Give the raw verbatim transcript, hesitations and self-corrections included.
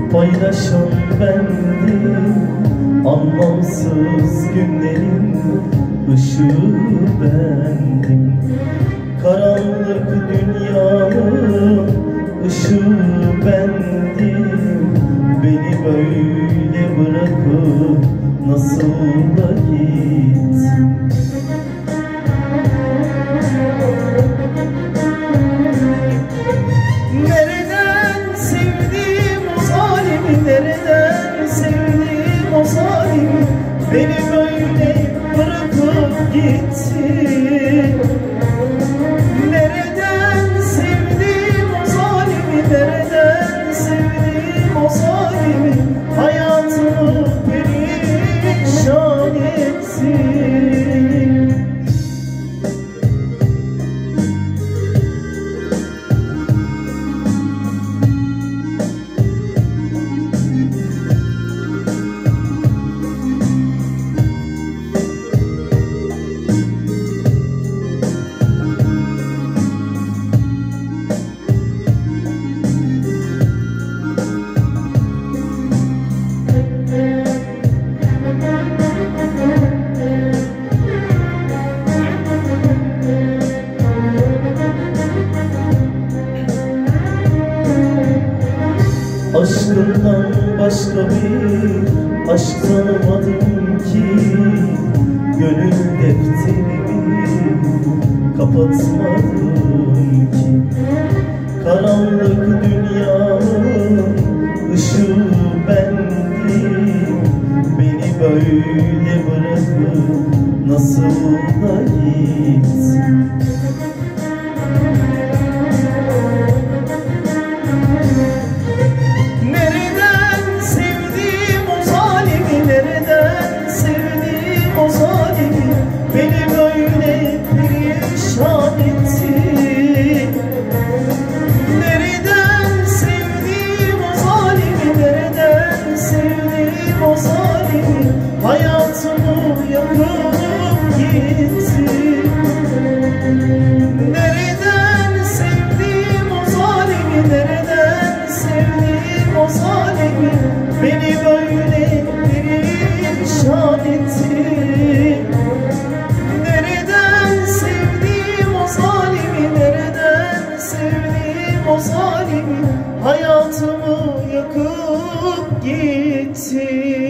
paylaşan bendim. Anlamsız günlerin ışığı bendim. Karanlık dünyanın ışığı bendim. Beni böyle bırakıp nasıl da gittin? Nereden sevdim o zalimi, nereden sevdim o zalimi? Beni böyle bırakıp gitti. Nereden sevdim o zalimi, nereden sevdim o zalimi? Hayatımı perişan etti. Aşkından başka bir aşk tanımadım ki. Gönül defterimi kapatmadım ki. Karanlık dünyanın ışığı bendim. Beni böyle bırakıp nasıl da gittin? Beni böyle perişan etti. Nereden sevdim o zalimi, nereden sevdim o zalimi? Hayatımı yakıp gitti. Nereden sevdim o zalimi, nereden sevdim o zalimi? Beni böyle perişan etti. O zalimi hayatımı yakıp gitti.